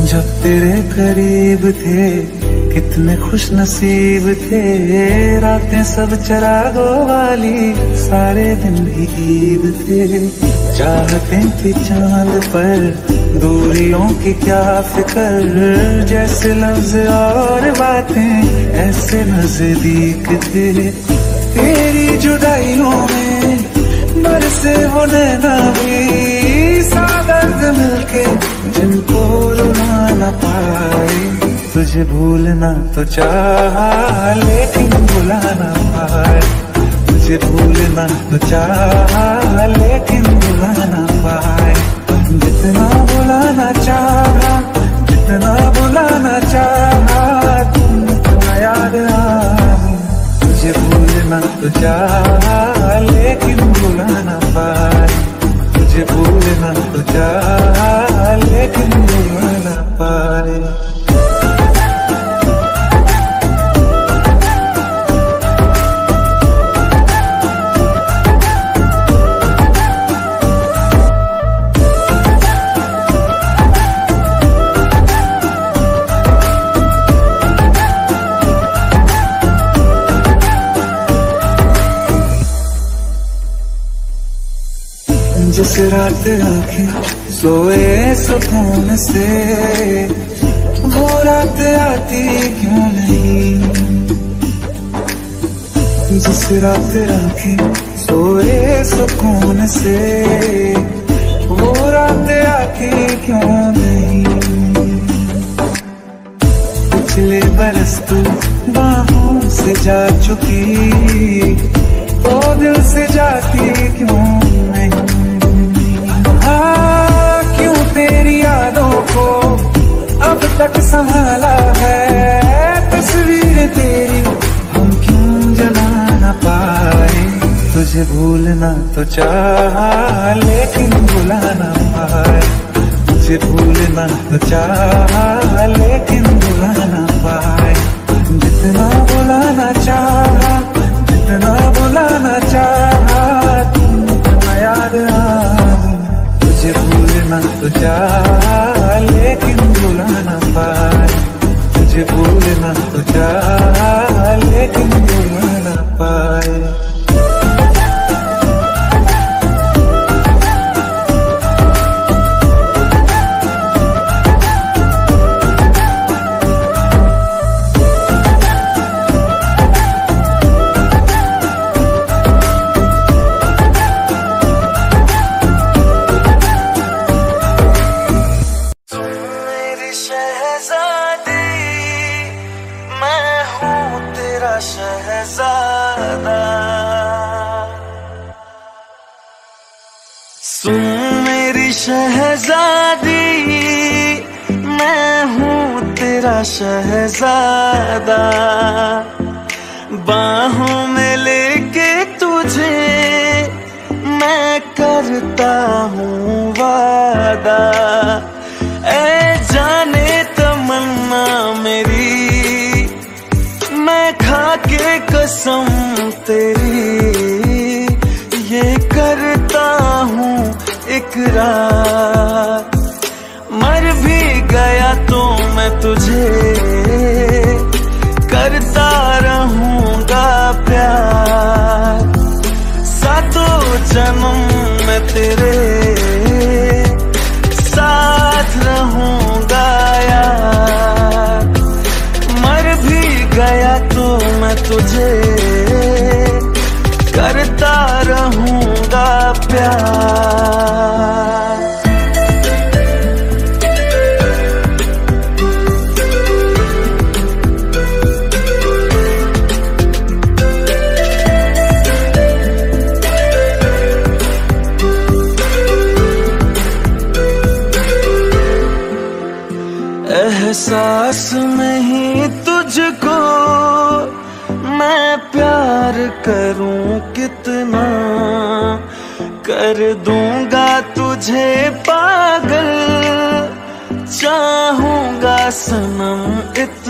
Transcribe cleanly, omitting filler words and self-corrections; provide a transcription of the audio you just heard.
जब तेरे करीब थे कितने खुश नसीब थे, रातें सब चरागों वाली, सारे दिन भी ईद थे। चाहते थे चांद पर दूरियों की क्या फिक्र, जैसे लफ्ज और बातें ऐसे नजदीक थे। तेरी जुदाइयों में बरसे वो नैना भी, सादर्द मिलके जिनको रुला न पाए। तुझे भूलना तो चाहा लेकिन भुला न पाए, तुझे भूलना तो चाहा लेकिन भुला न पाए। जितना भुलाना चाहा, जितना भुलाना चाहा, तुम याद आए। तुझे भूलना तो चाहा लेकिन भुला न पाए, तुझे भूलना तो चाहा लेकिन भुला न पाए। जिस रात आंखें सोए सुकून से, वो रात आती क्यों नहीं। जिस रात आंखें सोए सुकून से, वो रात आती क्यों नहीं। पिछले बरस तू बाहों से जा चुकी, तो दिल से जाती क्यों नहीं। क्यों तेरी यादों को अब तक संभाला है, तस्वीर तेरी हम क्यों जला न पाए। तुझे भूलना तो चाहा लेकिन भुला न पाए, तुझे भूलना तो चाहा लेकिन भुला न पाए। जितना भुलाना चाहा, जितना भुलाना चाहा, तुम याद आए। तुझे भूलना तो चाहा लेकिन भुला न पाए, तुझे भूलना तो चाहा लेकिन भुला न पाए। शहजादा सुन मेरी शहजादी, मैं हूँ तेरा शहजादा। बाहों में लेके तुझे मैं करता हूँ वादा। ऐ जाने तमन्ना मेरी, मैं खा के कसम तेरी ये करता हूँ इकरार। मर भी गया तो मैं तुझे करता रहूँगा प्यार। सातों जन्म में तेरे साथ रहूँगा यार। मर भी गया तो मैं तुझे करता रहूँगा प्यार। एहसास नहीं तुझको मैं प्यार करूं कितना, कर दूंगा तुझे पागल, चाहूंगा सनम इतना।